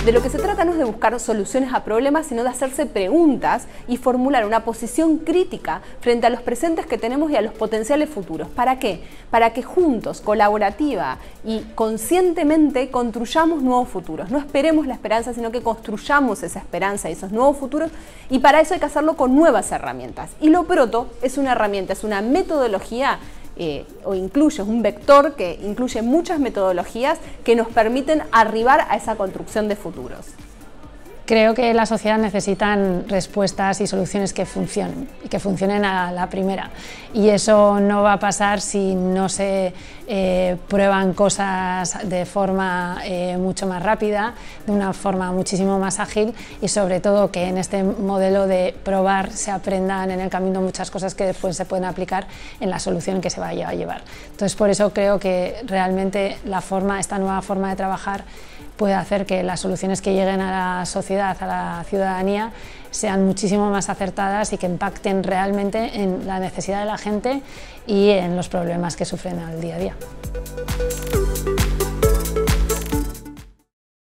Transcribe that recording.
De lo que se trata no es de buscar soluciones a problemas, sino de hacerse preguntas y formular una posición crítica frente a los presentes que tenemos y a los potenciales futuros. ¿Para qué? Para que juntos, colaborativa y conscientemente construyamos nuevos futuros. No esperemos la esperanza, sino que construyamos esa esperanza y esos nuevos futuros, y para eso hay que hacerlo con nuevas herramientas. Y lo proto es una herramienta, es una metodología o incluye un vector que incluye muchas metodologías que nos permiten arribar a esa construcción de futuros. Creo que la sociedad necesita respuestas y soluciones que funcionen, y que funcionen a la primera. Y eso no va a pasar si no se prueban cosas de forma mucho más rápida, de una forma muchísimo más ágil, y sobre todo que en este modelo de probar se aprendan en el camino muchas cosas que después se pueden aplicar en la solución que se vaya a llevar. Entonces, por eso creo que realmente esta nueva forma de trabajar puede hacer que las soluciones que lleguen a la sociedad, a la ciudadanía, sean muchísimo más acertadas y que impacten realmente en la necesidad de la gente y en los problemas que sufren al día a día.